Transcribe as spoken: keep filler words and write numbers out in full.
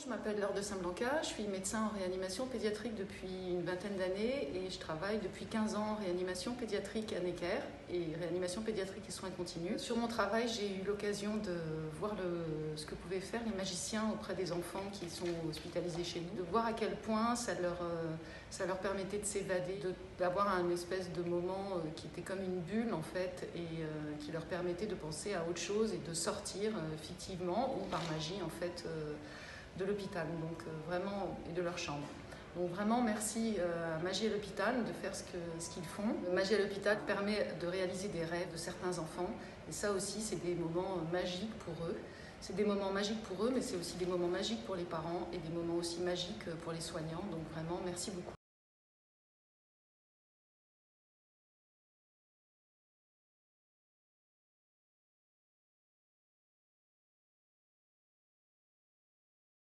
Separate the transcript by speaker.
Speaker 1: Je m'appelle Laure de Saint-Blanca, je suis médecin en réanimation pédiatrique depuis une vingtaine d'années et je travaille depuis quinze ans en réanimation pédiatrique à Necker et réanimation pédiatrique et soins continus. Sur mon travail, j'ai eu l'occasion de voir le, ce que pouvaient faire les magiciens auprès des enfants qui sont hospitalisés chez nous, de voir à quel point ça leur, ça leur permettait de s'évader, d'avoir un espèce de moment qui était comme une bulle en fait et euh, qui leur permettait de penser à autre chose et de sortir euh, fictivement ou par magie en fait euh, de l'hôpital, donc euh, vraiment, et de leur chambre. Donc vraiment merci euh, à Magie à l'hôpital de faire ce que, ce qu'ils font. Magie à l'hôpital permet de réaliser des rêves de certains enfants et ça aussi c'est des moments magiques pour eux. C'est des moments magiques pour eux mais c'est aussi des moments magiques pour les parents et des moments aussi magiques pour les soignants, donc vraiment merci beaucoup.